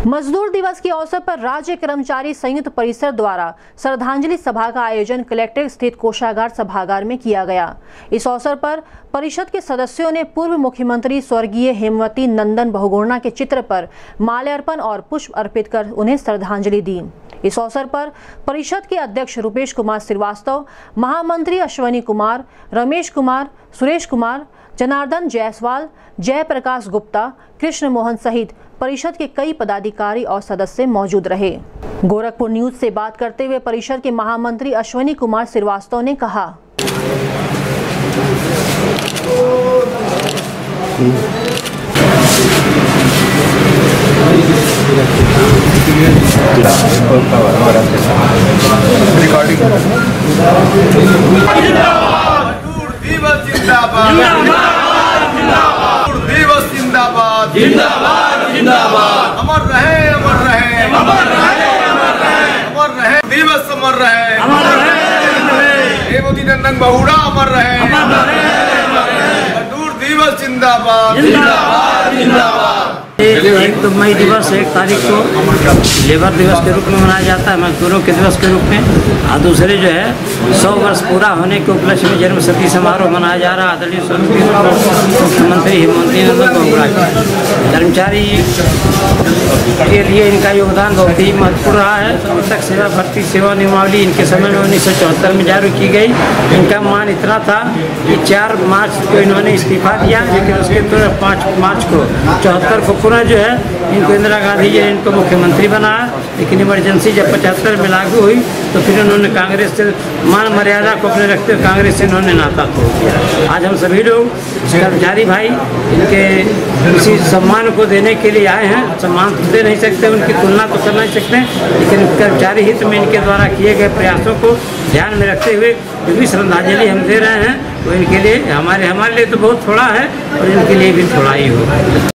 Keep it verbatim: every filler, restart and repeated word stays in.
मजदूर दिवस के अवसर पर राज्य कर्मचारी संयुक्त परिषद द्वारा श्रद्धांजलि सभा का आयोजन कलेक्ट्रेट स्थित कोषागार सभागार में किया गया। इस अवसर पर परिषद के सदस्यों ने पूर्व मुख्यमंत्री स्वर्गीय हेमवती नंदन बहुगुणा के चित्र पर माल्यार्पण और पुष्प अर्पित कर उन्हें श्रद्धांजलि दी। इस अवसर पर परिषद के अध्यक्ष रूपेश कुमार श्रीवास्तव, महामंत्री अश्वनी कुमार, रमेश कुमार, सुरेश कुमार, जनार्दन जायसवाल, जयप्रकाश गुप्ता, कृष्ण मोहन सहित परिषद के कई पदाधिकारी और सदस्य मौजूद रहे। गोरखपुर न्यूज से बात करते हुए परिषद के महामंत्री अश्वनी कुमार श्रीवास्तव ने कहा, जिंदाबाद जिंदाबाद, अमर रहे अमर रहे अमर रहे अमर रहे अमर रहे दिवस अमर रहे अमर रहे हेमवती नंदन बहुगुणा अमर रहे अमर रहे अमर रहे मजदूर दिवस जिंदाबाद जिंदाबाद जिंदाबाद। एक तो मई दिवस एक तारीख को लेबर दिवस के रूप में मनाया जाता है, मजदूरों के दिवस के रूप में, और दूसरे जो है सौ वर्ष पूरा होने के उपलक्ष्य में जन्म शती समारोह मनाया जा रहा है। आदरणीय स्वर्गीय मुख्यमंत्री हेमवती नंदन बहुगुणा कर्मचारी के लिए इनका योगदान बहुत ही महत्वपूर्ण रहा है। तक सेवा भर्ती सेवा नियमावली इनके समय में उन्नीस सौ चौहत्तर में जारी की गई। इनका मान इतना था कि चार मार्च को इन्होंने इस्तीफा दिया, लेकिन उसके तुरंत पाँच मार्च को चौहत्तर को पुनः जो है इनको इंदिरा गांधी जी ने इनको मुख्यमंत्री बनाया। लेकिन इमरजेंसी जब पचहत्तर में लागू हुई तो फिर उन्होंने कांग्रेस से मान मर्यादा को अपने रखते हुए कांग्रेस से इन्होंने नाता तोड़ दिया। आज हम सभी लोग कर्मचारी भाई इनके इसी सम्मान को देने के लिए आए हैं। सम्मान तो दे नहीं सकते, उनकी तुलना तो कर नहीं सकते, लेकिन कर्मचारी हित में इनके द्वारा किए गए प्रयासों को ध्यान में रखते हुए जो भी श्रद्धांजलि हम दे रहे हैं वो इनके लिए हमारे हमारे लिए तो बहुत थोड़ा है और इनके लिए भी थोड़ा ही होगा।